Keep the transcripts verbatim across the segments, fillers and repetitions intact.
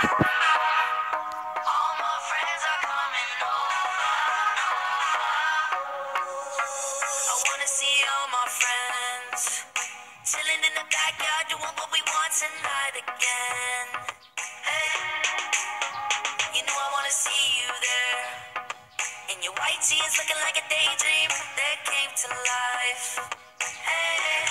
All my friends are coming over. I wanna see all my friends chilling in the backyard, doing what we want tonight again. Hey, you know I wanna see you there. In your white tees, looking like a daydream that came to life. Hey,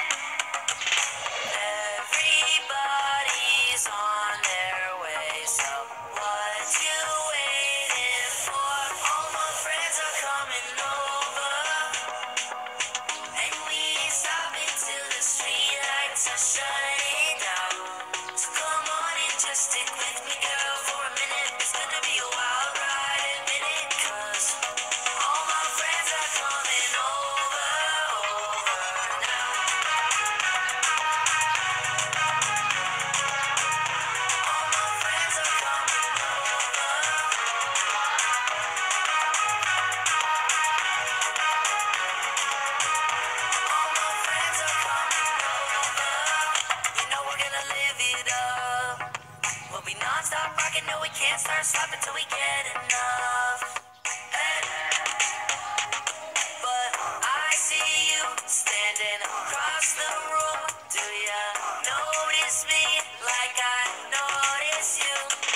everybody's on their way, so what you waiting for? All my friends are coming over, and we ain't stopping till the streetlights are shutting down. So come on and just stick with me, girl, for a minute. It's gonna be a wild ride, admit it, 'cause all my friends are coming over, over now. All my friends are coming over. All my friends are coming over. You know we're gonna live it up. We'll be non-stop rocking, no we can't start stopping till we get enough. Hey. But I see you standing across the room. Do ya notice me like I notice you?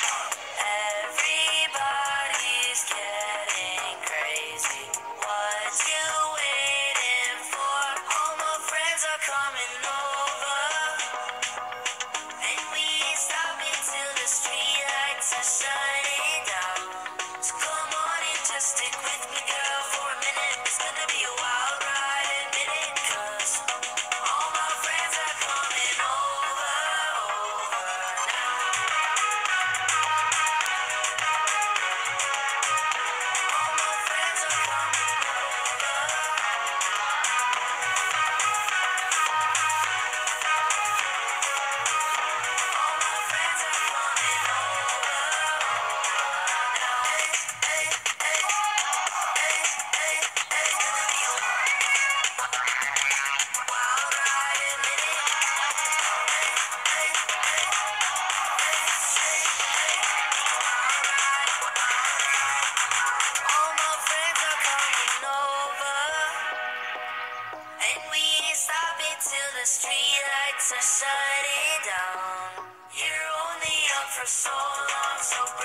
Everybody's getting crazy. What you waiting for? All my friends are coming over, and we ain't stopping till the streetlights are shutting down. So come on and just stick with me, girl, for a minute. It's gonna be a wild ride, admit it, 'cause all my friends are coming over, over now. All my friends are coming over. All my friends are coming over now. Hey, hey, hey, hey, hey, hey. It's gonna be a wild ride, admit it. Hey, hey, hey, hey, hey, wild ride. All my friends are coming over, and we ain't stopping till the streetlights are shutting down. You're only up for so long, so